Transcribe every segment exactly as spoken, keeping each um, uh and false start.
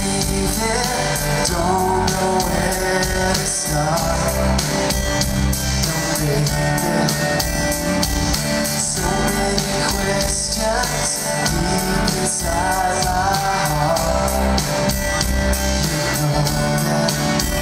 Don't know where to start. No, baby. So many questions deep inside my heart. You know that.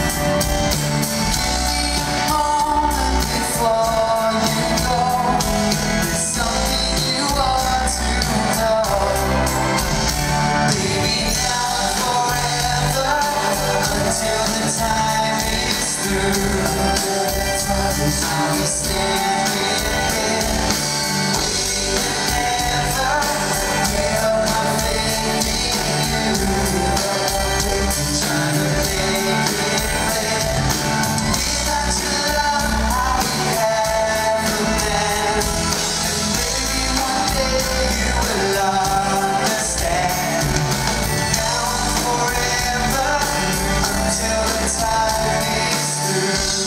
Give me a moment before you go. There's something you ought to know. Baby, now forever, until the time is through. I'll be standing here, waiting ever, give up my faith in you. Trying to make it clear, without your love, I'll be half a man. And maybe one day you will understand. Now and forever, until the time is through.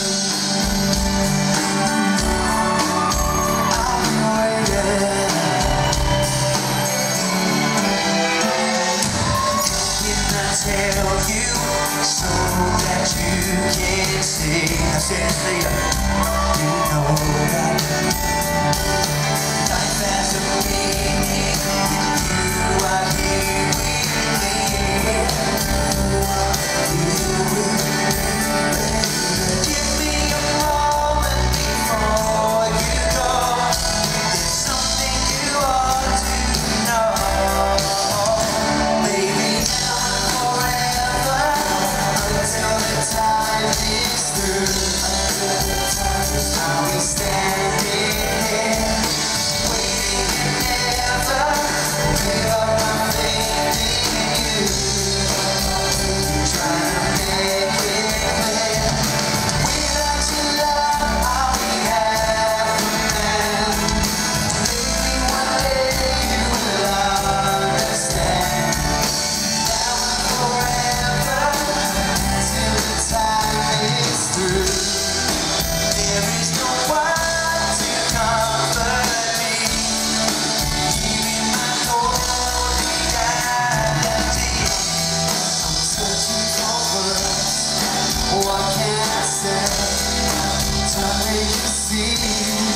Tell you so that you can see. I said, see ya. You know that life has a meaning. You are here with me. You will give me a moment before you go. There's something you ought to know. Time is through. I'll be standing here, waiting ever, give up my faith in you. Trying to make it clear, without your love, I'll be half a man. Maybe one day you will understand. Now and forever, till the time is through. There is no one to comfort me. Give me my holy reality. I'm searching for words. What can I say to make you see?